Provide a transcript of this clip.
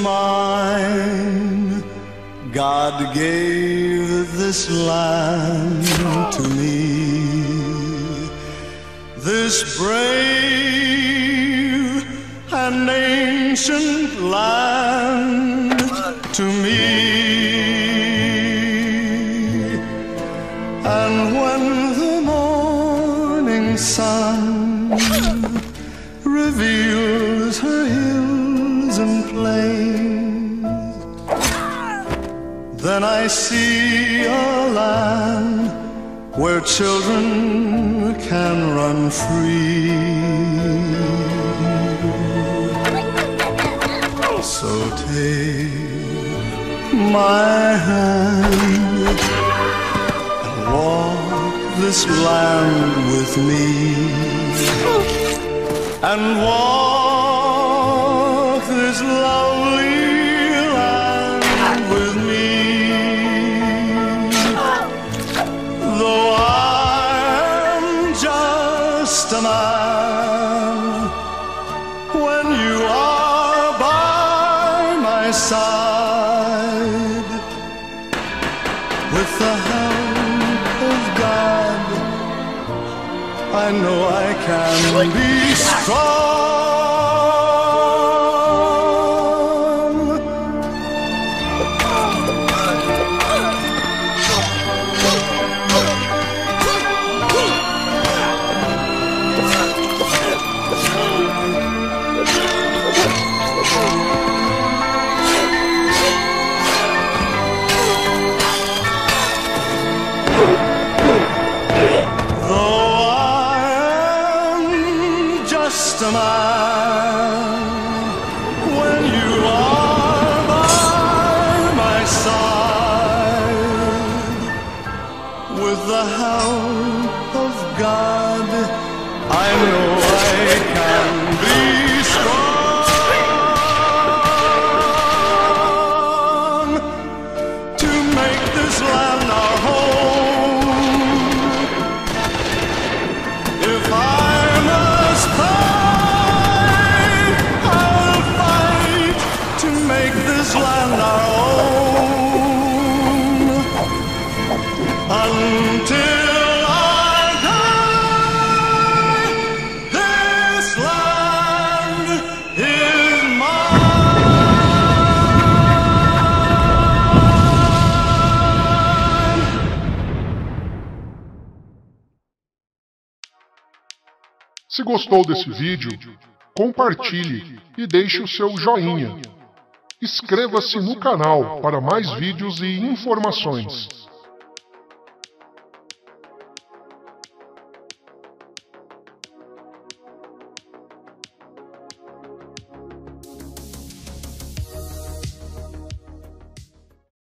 mine. God gave this land to me, this brave and ancient land to me. And when the morning sun reveals her hills and plains, then I see a land where children can run free. So take my hand and walk this land with me, and walk this lovely land with me. Though I'm just a man, when you are by my side, with the help of God, I know I can be strong. Just a man, when you are by my side, with the help of God, I know I can be strong to make this land our home. If I must fight, I'll fight to make this land our own, until I die. This land is mine. Se gostou desse vídeo, compartilhe e deixe o seu joinha. Inscreva-se no canal para mais vídeos e informações.